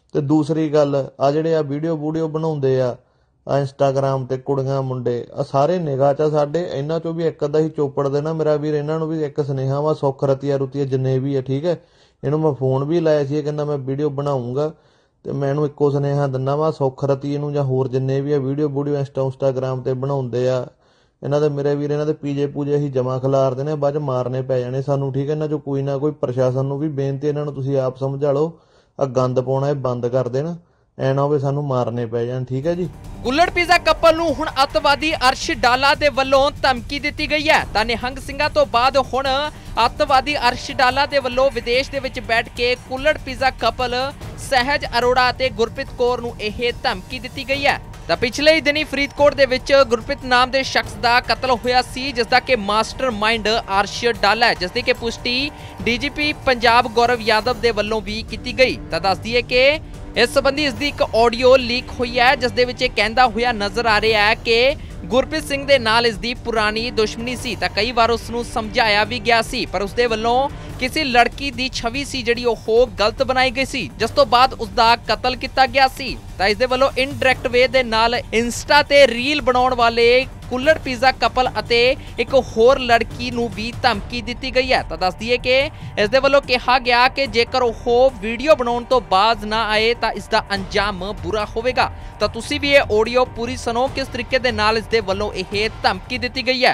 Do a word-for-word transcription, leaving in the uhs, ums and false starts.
ਤੇ ਦੂਸਰੀ ਗੱਲ ਆ ਜਿਹੜੇ ਆ ਵੀਡੀਓ ਵੂਡੀਓ ਬਣਾਉਂਦੇ ਆ ਆ ਇੰਸਟਾਗ੍ਰਾਮ ਤੇ ਕੁੜੀਆਂ ਮੁੰਡੇ ਆ ਸਾਰੇ ਨਿਗਾਹ 'ਚ ਸਾਡੇ। ਇਹਨਾਂ 'ਚੋਂ ਵੀ ਇੱਕ ਅੱਧਾ ਹੀ ਚੋਪੜ ਦੇਣਾ ਮੇਰਾ ਵੀਰ। ਇਹਨਾਂ ਨੂੰ ਵੀ ਇੱਕ ਸੁਨੇਹਾ ਵਾ, ਸੁੱਖ ਰਤੀਆ ਰੁਤੀਆ ਜਿੰਨੇ ਵੀ ਆ, ਠੀਕ ਹੈ। ਇਹਨੂੰ ਮੈਂ ਫੋਨ ਵੀ ਲਾਇਆ ਸੀ, ਇਹ ਕਹਿੰਦਾ ਮੈਂ ਵੀਡੀਓ ਬਣਾਊਂਗਾ। ਤੇ ਮੈਂ ਇਹਨੂੰ ਇੱਕੋ ਸੁਨੇਹਾ ਦਿੰਦਾ ਵਾ, ਸੁੱਖ ਰਤੀਏ ਨੂੰ ਜਾਂ ਹੋਰ ਜਿੰਨੇ ਵੀ ਆ ਵੀਡੀਓ ਵੂਡੀਓ ਇੰਸਟਾ ਇੰਸਟਾਗ੍ਰਾਮ ਤੇ ਬਣਾਉਂਦੇ ਆ, ਇਹਨਾਂ ਦੇ ਮੇਰੇ ਵੀਰ ਇਹਨਾਂ ਦੇ ਪੀਜੇ ਪੂਜੇ ਅਸੀਂ ਜਮਾ ਖਿਲਾਰਦੇ ਨੇ, ਬਾਅਦ 'ਚ ਮਾਰਨੇ ਪੈ ਜਾਣੇ ਸਾਨੂੰ, ਠੀਕ ਹੈ। ਇਹਨਾਂ 'ਚੋਂ ਕੋਈ ਨਾ ਕੋਈ ਪ੍ਰਸ਼ਾਸਨ ਨੂੰ ਵੀ ਬੇਨਤੀ, ਇਹਨਾਂ ਨੂੰ ਤੁਸੀਂ ਆਪ ਸਮਝਾ ਲਓ, ਆ ਗੰਦ ਪਾਉਣਾ ਇਹ ਬੰਦ ਕਰ ਦੇਣ, ਐ ਨਾ ਹੋਵੇ ਸਾਨੂੰ ਮਾਰਨੇ ਪੈ ਜਾਣ, ਠੀਕ ਹੈ ਜੀ। ਕੁੱਲੜ ਪੀਜ਼ਾ ਕਪਲ ਨੂੰ ਹੁਣ ਅੱਤਵਾਦੀ ਅਰਸ਼ ਡਾਲਾ ਦੇ ਵੱਲੋਂ ਧਮਕੀ ਦਿੱਤੀ ਗਈ ਹੈ। ਤਾਂ ਨਿਹੰਗ ਸਿੰਘਾਂ ਤੋਂ ਬਾਅਦ ਹੁਣ ਅੱਤਵਾਦੀ ਅਰਸ਼ ਡਾਲਾ ਦੇ ਵੱਲੋਂ ਵਿਦੇਸ਼ ਦੇ ਵਿੱਚ ਬੈਠ ਕੇ ਕੁੱਲੜ ਪੀਜ਼ਾ ਕਪਲ ਸਹਿਜ ਅਰੋੜਾ ਅਤੇ ਗੁਰਪ੍ਰੀਤ ਕੌਰ ਨੂੰ ਇਹ ਧਮਕੀ ਦਿੱਤੀ ਗਈ ਹੈ। ਤਾਂ ਪਿਛਲੇ ਹੀ ਦਿਨੀ ਫਰੀਦਕੋਟ ਦੇ ਵਿੱਚ ਗੁਰਪ੍ਰੀਤ ਨਾਮ ਦੇ ਸ਼ਖਸ ਦਾ ਕਤਲ ਹੋਇਆ ਸੀ, ਜਿਸ ਦਾ ਕਿ ਮਾਸਟਰ ਮਾਈਂਡ ਅਰਸ਼ ਡਾਲਾ ਹੈ, ਜਿਸ ਦੀ ਕਿ ਪੁਸ਼ਟੀ ਡੀਜੀਪੀ ਪੰਜਾਬ ਗੌਰਵ ਯਾਦਵ ਦੇ ਵੱਲੋਂ ਵੀ ਕੀਤੀ ਗਈ। ਤਾਂ ਦੱਸ ਦਈਏ ਕਿ ਇਸ ਸੰਬੰਧੀ ਇਸ ਦੀ ਇੱਕ ਆਡੀਓ ਲੀਕ ਹੋਈ ਹੈ, ਜਿਸ ਦੇ ਵਿੱਚ ਇਹ ਕਹਿੰਦਾ ਹੋਇਆ ਨਜ਼ਰ ਆ ਰਿਹਾ ਹੈ ਕਿ ਗੁਰਪ੍ਰੀਤ ਸਿੰਘ ਦੇ ਨਾਲ ਇਸ ਦੀ ਪੁਰਾਣੀ ਦੁਸ਼ਮਣੀ ਸੀ। ਤਾਂ ਕਈ ਵਾਰ ਉਸ ਨੂੰ ਸਮਝਾਇਆ ਵੀ ਗਿਆ ਸੀ, ਪਰ ਉਸ ਦੇ ਵੱਲੋਂ ਕਿਸੇ ਲੜਕੀ ਦੀ ਛਵੀ ਸੀ ਜਿਹੜੀ ਉਹ ਗਲਤ ਬਣਾਈ ਗਈ ਸੀ, ਜਿਸ ਤੋਂ ਬਾਅਦ ਉਸ ਦਾ ਕਤਲ ਕੀਤਾ ਗਿਆ ਸੀ। ਤਾਂ ਇਸ ਦੇ ਵੱਲੋਂ ਇਨਡਾਇਰੈਕਟ ਵੇ ਦੇ ਨਾਲ ਇੰਸਟਾ ਤੇ ਰੀਲ ਬਣਾਉਣ ਵਾਲੇ ਕੁੱਲੜ ਪੀਜ਼ਾ ਕਪਲ ਅਤੇ ਇੱਕ ਹੋਰ ਲੜਕੀ ਨੂੰ ਵੀ ਧਮਕੀ ਦਿੱਤੀ ਗਈ ਹੈ। ਤਾਂ ਦੱਸ ਦਈਏ ਕਿ ਇਸ ਦੇ ਵੱਲੋਂ ਕਿਹਾ ਗਿਆ ਕਿ ਜੇਕਰ ਉਹ ਵੀਡੀਓ ਬਣਾਉਣ ਤੋਂ ਬਾਜ਼ ਨਾ ਆਏ ਤਾਂ ਇਸ ਦਾ ਅੰਜਾਮ ਬੁਰਾ ਹੋਵੇਗਾ। ਤਾਂ ਤੁਸੀਂ ਵੀ ਇਹ ਆਡੀਓ ਪੂਰੀ ਸੁਣੋ, ਕਿਸ ਤਰੀਕੇ ਦੇ ਨਾਲ ਇਸ ਦੇ ਵੱਲੋਂ ਇਹ ਧਮਕੀ ਦਿੱਤੀ ਗਈ ਹੈ।